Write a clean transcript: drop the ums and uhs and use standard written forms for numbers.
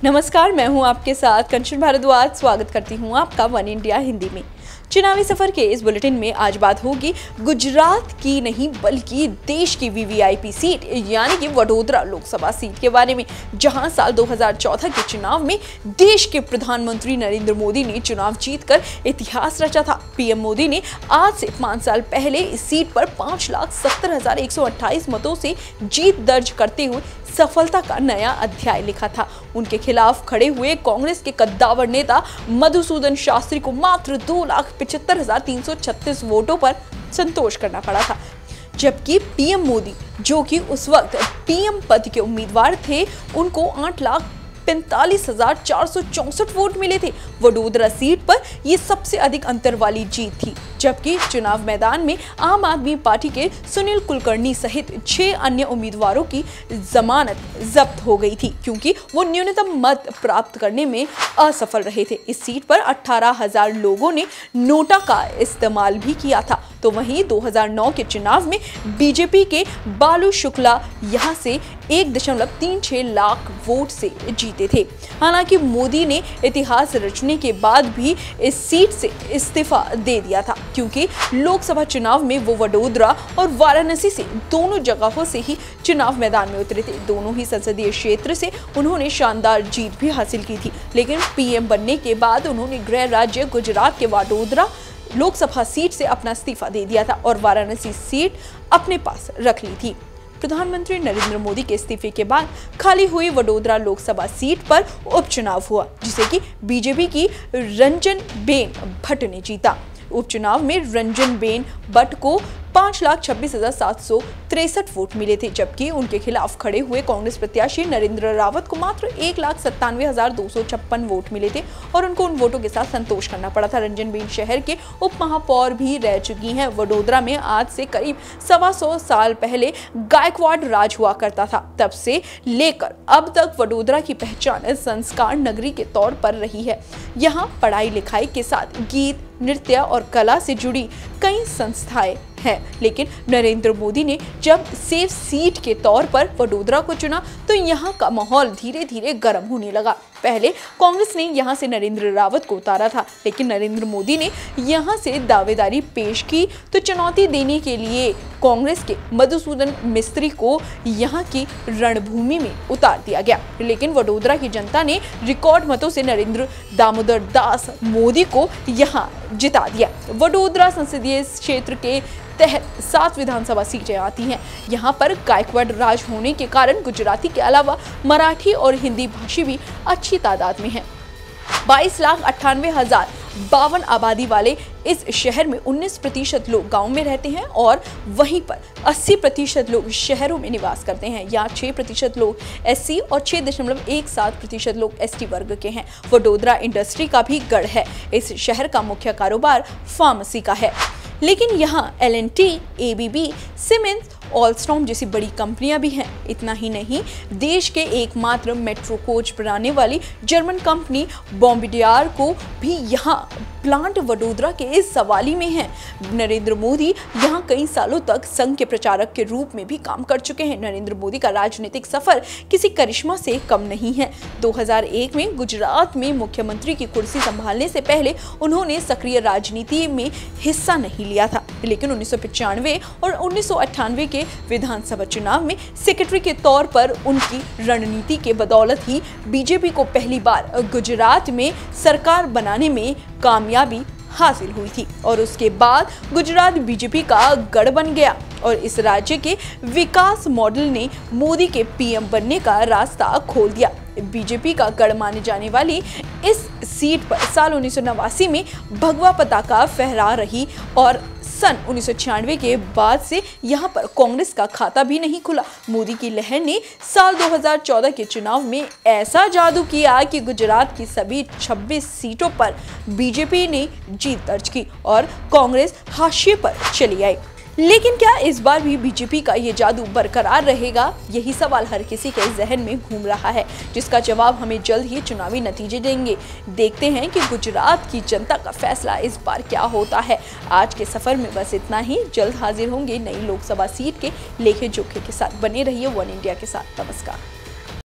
नमस्कार, मैं हूं आपके साथ कंचन भारद्वाज। स्वागत करती हूं आपका वन इंडिया हिंदी में। चुनावी सफर के इस बुलेटिन में आज बात होगी गुजरात की नहीं बल्कि देश की वीवीआईपी सीट यानी कि वडोदरा लोकसभा सीट के बारे में, जहां साल 2014 के चुनाव में देश के प्रधानमंत्री नरेंद्र मोदी ने चुनाव जीतकर इतिहास रचा था। पीएम मोदी ने आज से 5 साल पहले इस सीट पर 5,70,128 मतों से जीत दर्ज करते हुए सफलता का नया अध्याय लिखा था। उनके खिलाफ खड़े हुए कांग्रेस के कद्दावर नेता मधुसूदन शास्त्री को मात्र 2,75,336 वोटों पर संतोष करना पड़ा था, जबकि पीएम मोदी, जो कि उस वक्त पीएम पद के उम्मीदवार थे, उनको 8,45,464 वोट मिले थे। वडोदरा सीट पर यह सबसे अधिक अंतर वाली जीत थी, जबकि चुनाव मैदान में आम आदमी पार्टी के सुनील कुलकर्णी सहित 6 अन्य उम्मीदवारों की जमानत जब्त हो गई थी, क्योंकि वो न्यूनतम मत प्राप्त करने में असफल रहे थे। इस सीट पर 18,000 लोगों ने नोटा का इस्तेमाल भी किया था। तो वहीं 2009 के चुनाव में बीजेपी के बालू शुक्ला यहां से 1.36 लाख वोट से जीते थे। हालांकि मोदी ने इतिहास रचने के बाद भी इस सीट से इस्तीफा दे दिया था, क्योंकि लोकसभा चुनाव में वो वडोदरा और वाराणसी से दोनों जगहों से ही चुनाव मैदान में उतरे थे। दोनों ही संसदीय क्षेत्र से उन्होंने शानदार जीत भी हासिल की थी, लेकिन पीएम बनने के बाद उन्होंने गृह राज्य गुजरात के वडोदरा लोकसभा सीट से अपना इस्तीफा दे दिया था और वाराणसी सीट अपने पास रख ली थी। प्रधानमंत्री नरेंद्र मोदी के इस्तीफे के बाद खाली हुई वडोदरा लोकसभा सीट पर उपचुनाव हुआ, जिसे कि बीजेपी की रंजनबेन भट्ट ने जीता। उपचुनाव में रंजनबेन भट्ट को 5,26,763 वोट मिले थे, जबकि उनके खिलाफ खड़े हुए कांग्रेस प्रत्याशी नरेंद्र रावत को मात्र 1,97,256 वोट मिले थे और उनको उन वोटों के साथ संतोष करना पड़ा था। रंजनबेन शहर के उप महापौर भी रह चुकी हैं। वडोदरा में आज से करीब 125 साल पहले गायकवाड़ राज हुआ करता था। तब से लेकर अब तक वडोदरा की पहचान संस्कार नगरी के तौर पर रही है। यहाँ पढ़ाई लिखाई के साथ गीत, नृत्य और कला से जुड़ी कई संस्थाएं हैं, लेकिन नरेंद्र मोदी ने जब सेफ सीट के तौर पर वडोदरा को चुना तो यहाँ का माहौल धीरे धीरे गर्म होने लगा। पहले कांग्रेस ने यहाँ से नरेंद्र रावत को उतारा था, लेकिन नरेंद्र मोदी ने यहाँ से दावेदारी पेश की तो चुनौती देने के लिए कांग्रेस के मधुसूदन मिस्त्री को यहाँ की रणभूमि में उतार दिया गया। लेकिन वडोदरा की जनता ने रिकॉर्ड मतों से नरेंद्र दामोदर दास मोदी को यहाँ जिता दिया। वडोदरा संसदीय क्षेत्र के तहत 7 विधानसभा सीटें आती हैं। यहाँ पर गायकवाड़ राज होने के कारण गुजराती के अलावा मराठी और हिंदी भाषी भी अच्छी तादाद में हैं। 22,98,052 आबादी वाले इस शहर में 19% लोग गांव में रहते हैं और वहीं पर 80% लोग शहरों में निवास करते हैं। यहाँ 6% लोग एससी और 6.17% लोग एसटी वर्ग के हैं। वडोदरा इंडस्ट्री का भी गढ़ है। इस शहर का मुख्य कारोबार फार्मेसी का है, लेकिन यहाँ L&T, ABB, सीमेंस, ऑलस्टॉम जैसी बड़ी कंपनियां भी हैं। इतना ही नहीं, देश के एकमात्र मेट्रो कोच बनाने वाली जर्मन कंपनी बॉम्बार्डियर को भी यहाँ प्लांट वडोदरा के इस सवाली में है। नरेंद्र मोदी यहाँ कई सालों तक संघ के प्रचारक के रूप में भी काम कर चुके हैं। नरेंद्र मोदी का राजनीतिक सफर किसी करिश्मा से कम नहीं है। 2001 में गुजरात में मुख्यमंत्री की कुर्सी संभालने से पहले उन्होंने सक्रिय राजनीति में हिस्सा नहीं लिया था, लेकिन 1995 और 1998 के विधानसभा चुनाव में सेक्रेटरी के तौर पर उनकी रणनीति के बदौलत ही बीजेपी को पहली बार गुजरात में सरकार बनाने में कामयाबी हासिल हुई थी और उसके बाद गुजरात बीजेपी का गढ़ बन गया और इस राज्य के विकास मॉडल ने मोदी के पीएम बनने का रास्ता खोल दिया। बीजेपी का गढ़ माने जाने वाली इस सीट पर साल 1989 में भगवा पताका फहरा रही और सन 1996 के बाद से यहाँ पर कांग्रेस का खाता भी नहीं खुला। मोदी की लहर ने साल 2014 के चुनाव में ऐसा जादू किया कि गुजरात की सभी 26 सीटों पर बीजेपी ने जीत दर्ज की और कांग्रेस हाशिए पर चली आई। लेकिन क्या इस बार भी बीजेपी का ये जादू बरकरार रहेगा? यही सवाल हर किसी के जहन में घूम रहा है, जिसका जवाब हमें जल्द ही चुनावी नतीजे देंगे। देखते हैं कि गुजरात की जनता का फैसला इस बार क्या होता है। आज के सफर में बस इतना ही। जल्द हाजिर होंगे नई लोकसभा सीट के लेखे जोखे के साथ। बने रहिए वन इंडिया के साथ। नमस्कार।